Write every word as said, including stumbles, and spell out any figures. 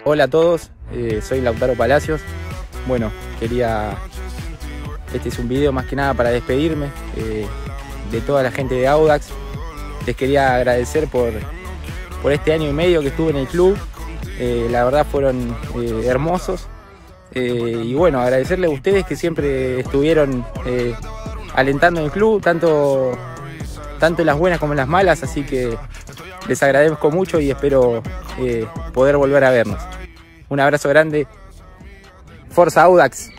Hola a todos, eh, soy Lautaro Palacios. Bueno, quería... Este es un video más que nada para despedirme eh, de toda la gente de Audax. Les quería agradecer por, por este año y medio que estuve en el club. Eh, la verdad fueron eh, hermosos. Eh, y bueno, agradecerles a ustedes que siempre estuvieron eh, alentando en el club, tanto, tanto en las buenas como en las malas. Así que les agradezco mucho y espero eh, poder volver a vernos. Un abrazo grande. Forza Audax.